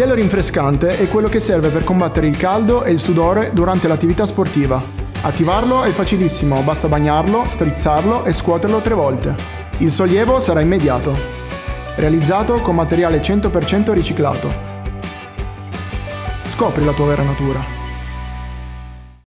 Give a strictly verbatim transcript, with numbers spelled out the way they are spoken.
telo rinfrescante è quello che serve per combattere il caldo e il sudore durante l'attività sportiva. Attivarlo è facilissimo, basta bagnarlo, strizzarlo e scuoterlo tre volte. Il sollievo sarà immediato. Realizzato con materiale cento per cento riciclato. Scopri la tua vera natura.